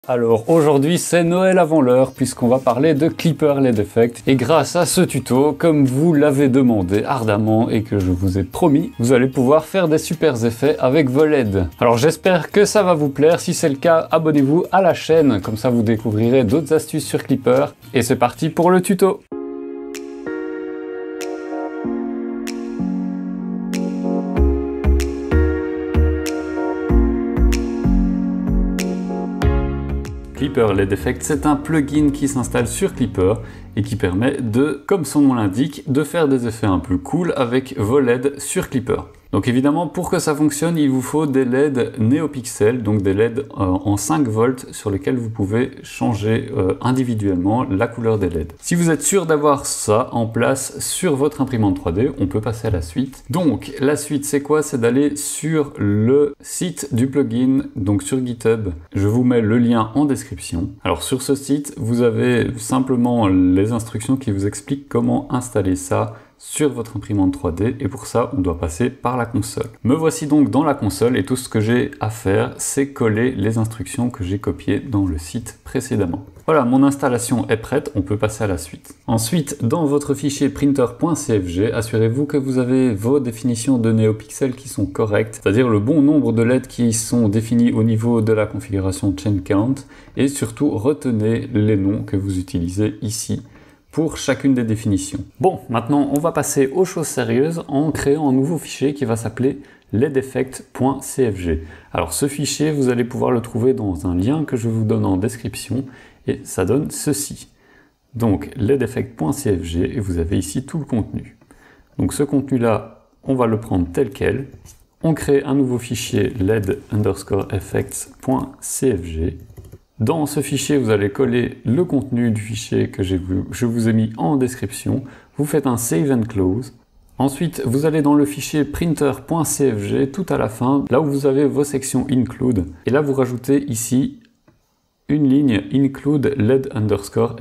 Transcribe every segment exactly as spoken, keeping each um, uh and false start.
Alors aujourd'hui c'est Noël avant l'heure puisqu'on va parler de Clipper L E D Effect et grâce à ce tuto, comme vous l'avez demandé ardemment et que je vous ai promis, vous allez pouvoir faire des super effets avec vos L E D. Alors j'espère que ça va vous plaire, si c'est le cas abonnez-vous à la chaîne, comme ça vous découvrirez d'autres astuces sur Clipper et c'est parti pour le tuto. Clipper L E D Effect, c'est un plugin qui s'installe sur Clipper et qui permet de, comme son nom l'indique, de faire des effets un peu cool avec vos L E D sur Clipper. Donc évidemment, pour que ça fonctionne, il vous faut des L E D NeoPixel, donc des L E D euh, en cinq volts sur lesquels vous pouvez changer euh, individuellement la couleur des L E D. Si vous êtes sûr d'avoir ça en place sur votre imprimante trois D, on peut passer à la suite. Donc la suite, c'est quoi? C'est d'aller sur le site du plugin, donc sur GitHub. Je vous mets le lien en description. Alors sur ce site, vous avez simplement les instructions qui vous expliquent comment installer ça sur votre imprimante trois D et pour ça on doit passer par la console. Me voici donc dans la console et tout ce que j'ai à faire c'est coller les instructions que j'ai copiées dans le site précédemment. Voilà, mon installation est prête, on peut passer à la suite. Ensuite, dans votre fichier printer.cfg, assurez-vous que vous avez vos définitions de NeoPixel qui sont correctes, c'est-à-dire le bon nombre de L E D qui sont définis au niveau de la configuration chain count et surtout retenez les noms que vous utilisez ici pour chacune des définitions. Bon, maintenant on va passer aux choses sérieuses en créant un nouveau fichier qui va s'appeler L E D effect.cfg. Alors ce fichier, vous allez pouvoir le trouver dans un lien que je vous donne en description et ça donne ceci. Donc L E D effect.cfg et vous avez ici tout le contenu. Donc ce contenu-là, on va le prendre tel quel. On crée un nouveau fichier L E D underscore effects.cfg. Dans ce fichier, vous allez coller le contenu du fichier que je vous ai mis en description. Vous faites un Save and Close. Ensuite, vous allez dans le fichier printer.cfg tout à la fin, là où vous avez vos sections Include. Et là, vous rajoutez ici une ligne Include L E D underscore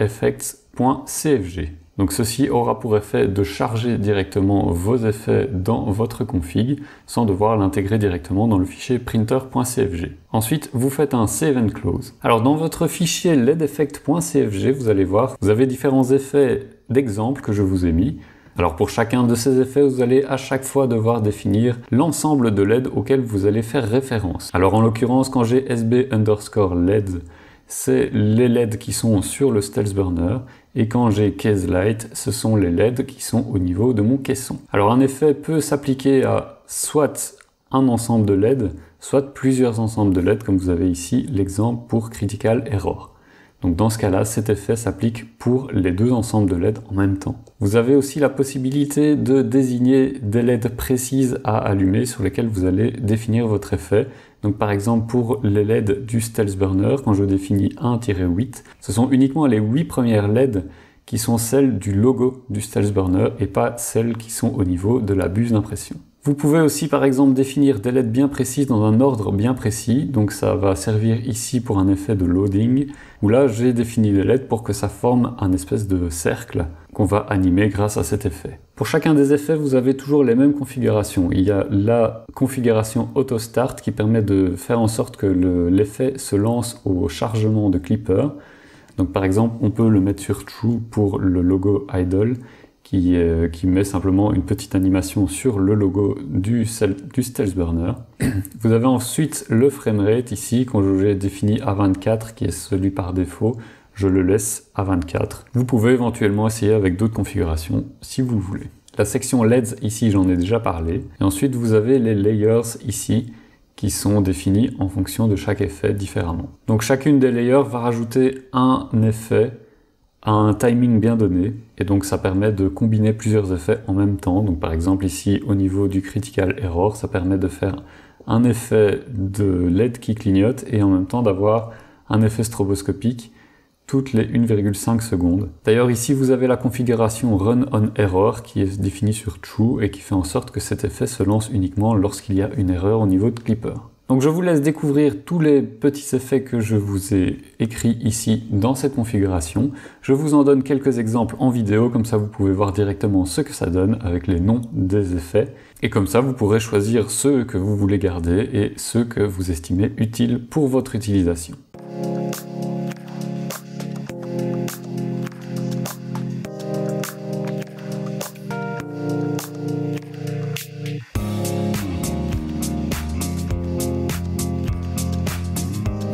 effects.cfg. Donc ceci aura pour effet de charger directement vos effets dans votre config sans devoir l'intégrer directement dans le fichier printer.cfg. Ensuite, vous faites un Save and Close. Alors dans votre fichier L E D effect.cfg, vous allez voir, vous avez différents effets d'exemple que je vous ai mis. Alors pour chacun de ces effets, vous allez à chaque fois devoir définir l'ensemble de L E D auquel vous allez faire référence. Alors en l'occurrence, quand j'ai sb underscore L E D, c'est les L E D qui sont sur le Stealth Burner. Et quand j'ai Case Light, ce sont les L E D qui sont au niveau de mon caisson. Alors un effet peut s'appliquer à soit un ensemble de L E D, soit plusieurs ensembles de L E D, comme vous avez ici l'exemple pour Critical Error. Donc dans ce cas-là, cet effet s'applique pour les deux ensembles de L E D en même temps. Vous avez aussi la possibilité de désigner des L E D précises à allumer sur lesquelles vous allez définir votre effet. Donc par exemple pour les L E D du Stealth Burner, quand je définis un tiret huit, ce sont uniquement les huit premières L E D qui sont celles du logo du Stealth Burner et pas celles qui sont au niveau de la buse d'impression. Vous pouvez aussi par exemple définir des L E D bien précises dans un ordre bien précis, donc ça va servir ici pour un effet de loading, où là j'ai défini les L E D pour que ça forme un espèce de cercle qu'on va animer grâce à cet effet. Pour chacun des effets, vous avez toujours les mêmes configurations. Il y a la configuration Auto Start qui permet de faire en sorte que l'effet se lance au chargement de Clipper. Donc par exemple, on peut le mettre sur True pour le logo Idle, Qui, euh, qui met simplement une petite animation sur le logo du, du Stealth Burner. Vous avez ensuite le framerate ici, quand j'ai défini à vingt-quatre, qui est celui par défaut, je le laisse à vingt-quatre. Vous pouvez éventuellement essayer avec d'autres configurations, si vous le voulez. La section L E Ds, ici, j'en ai déjà parlé. Et ensuite, vous avez les layers ici, qui sont définis en fonction de chaque effet différemment. Donc chacune des layers va rajouter un effet à un timing bien donné, et donc ça permet de combiner plusieurs effets en même temps. Donc par exemple ici au niveau du Critical Error, ça permet de faire un effet de L E D qui clignote et en même temps d'avoir un effet stroboscopique toutes les une virgule cinq secondes. D'ailleurs ici vous avez la configuration Run on Error qui est définie sur True et qui fait en sorte que cet effet se lance uniquement lorsqu'il y a une erreur au niveau de Clipper. Donc je vous laisse découvrir tous les petits effets que je vous ai écrits ici dans cette configuration. Je vous en donne quelques exemples en vidéo, comme ça vous pouvez voir directement ce que ça donne avec les noms des effets. Et comme ça vous pourrez choisir ceux que vous voulez garder et ceux que vous estimez utiles pour votre utilisation.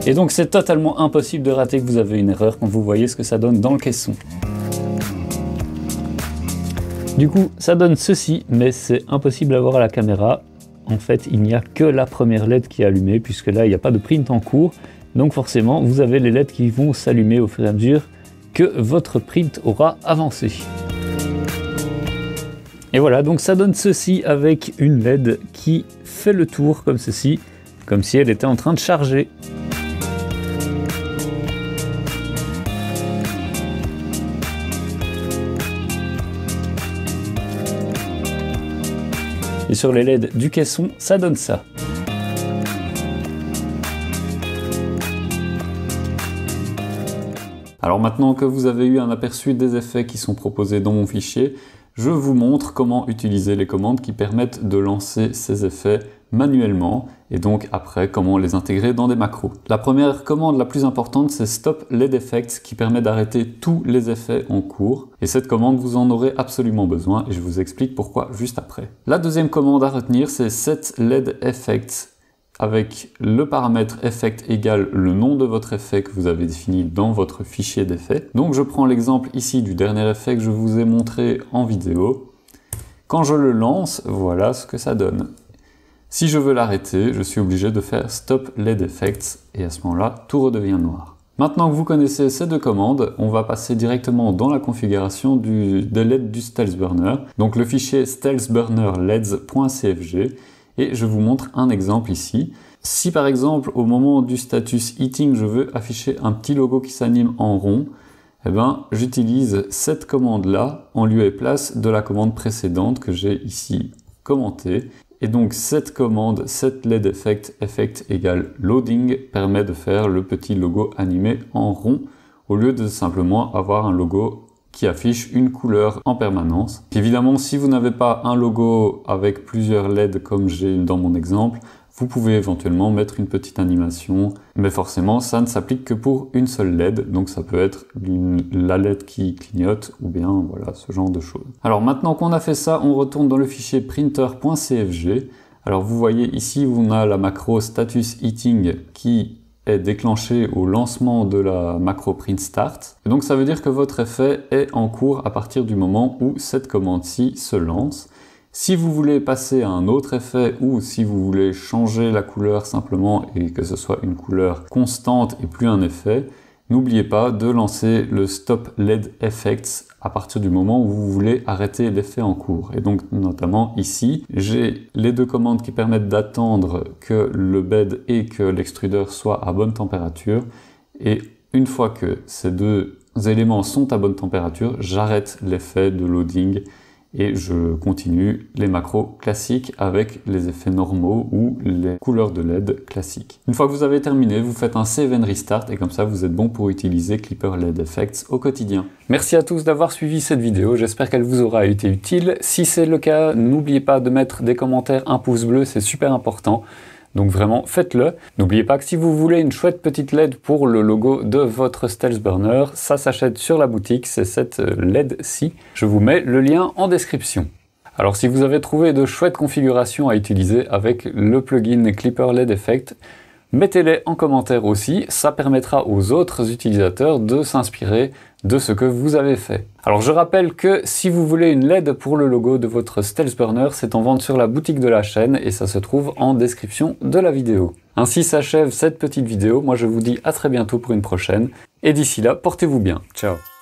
Et donc c'est totalement impossible de rater que vous avez une erreur quand vous voyez ce que ça donne dans le caisson. Du coup, ça donne ceci, mais c'est impossible à voir à la caméra. En fait, il n'y a que la première L E D qui est allumée, puisque là, il n'y a pas de print en cours. Donc forcément, vous avez les L E D qui vont s'allumer au fur et à mesure que votre print aura avancé. Et voilà, donc ça donne ceci avec une L E D qui fait le tour comme ceci, comme si elle était en train de charger. Et sur les L E D du caisson, ça donne ça. Alors maintenant que vous avez eu un aperçu des effets qui sont proposés dans mon fichier, je vous montre comment utiliser les commandes qui permettent de lancer ces effets manuellement et donc après comment les intégrer dans des macros. La première commande la plus importante, c'est Stop L E D Effects qui permet d'arrêter tous les effets en cours et cette commande vous en aurez absolument besoin et je vous explique pourquoi juste après. La deuxième commande à retenir, c'est Set L E D Effects avec le paramètre effect égale le nom de votre effet que vous avez défini dans votre fichier d'effets. Donc je prends l'exemple ici du dernier effet que je vous ai montré en vidéo. Quand je le lance, voilà ce que ça donne. Si je veux l'arrêter, je suis obligé de faire Stop L E D Effects et à ce moment-là, tout redevient noir. Maintenant que vous connaissez ces deux commandes, on va passer directement dans la configuration du, des L E D du Stealth Burner. Donc le fichier stealth burner L E D S point C F G. Et je vous montre un exemple ici. Si par exemple au moment du status Heating je veux afficher un petit logo qui s'anime en rond, eh ben, j'utilise cette commande là en lieu et place de la commande précédente que j'ai ici commentée. Et donc cette commande set L E D effect effect égale loading permet de faire le petit logo animé en rond au lieu de simplement avoir un logo qui affiche une couleur en permanence. Évidemment, si vous n'avez pas un logo avec plusieurs L E D comme j'ai dans mon exemple, vous pouvez éventuellement mettre une petite animation, mais forcément, ça ne s'applique que pour une seule L E D, donc ça peut être une, la L E D qui clignote, ou bien voilà, ce genre de choses. Alors maintenant qu'on a fait ça, on retourne dans le fichier printer point C F G. Alors vous voyez ici, on a la macro status heating qui est déclenché au lancement de la macro print start. Et donc ça veut dire que votre effet est en cours à partir du moment où cette commande-ci se lance. Si vous voulez passer à un autre effet ou si vous voulez changer la couleur simplement et que ce soit une couleur constante et plus un effet, n'oubliez pas de lancer le Stop L E D Effects à partir du moment où vous voulez arrêter l'effet en cours. Et donc notamment ici, j'ai les deux commandes qui permettent d'attendre que le bed et que l'extrudeur soient à bonne température. Et une fois que ces deux éléments sont à bonne température, j'arrête l'effet de loading et je continue les macros classiques avec les effets normaux ou les couleurs de L E D classiques. Une fois que vous avez terminé, vous faites un Save and Restart et comme ça vous êtes bon pour utiliser Clipper L E D Effects au quotidien. Merci à tous d'avoir suivi cette vidéo, j'espère qu'elle vous aura été utile. Si c'est le cas, n'oubliez pas de mettre des commentaires, un pouce bleu, c'est super important. Donc vraiment, faites-le. N'oubliez pas que si vous voulez une chouette petite L E D pour le logo de votre Stealth Burner, ça s'achète sur la boutique, c'est cette L E D-ci. Je vous mets le lien en description. Alors si vous avez trouvé de chouettes configurations à utiliser avec le plugin Clipper L E D Effect, mettez-les en commentaire aussi, ça permettra aux autres utilisateurs de s'inspirer de ce que vous avez fait. Alors je rappelle que si vous voulez une L E D pour le logo de votre Stealth Burner, c'est en vente sur la boutique de la chaîne et ça se trouve en description de la vidéo. Ainsi s'achève cette petite vidéo, moi je vous dis à très bientôt pour une prochaine, et d'ici là, portez-vous bien. Ciao.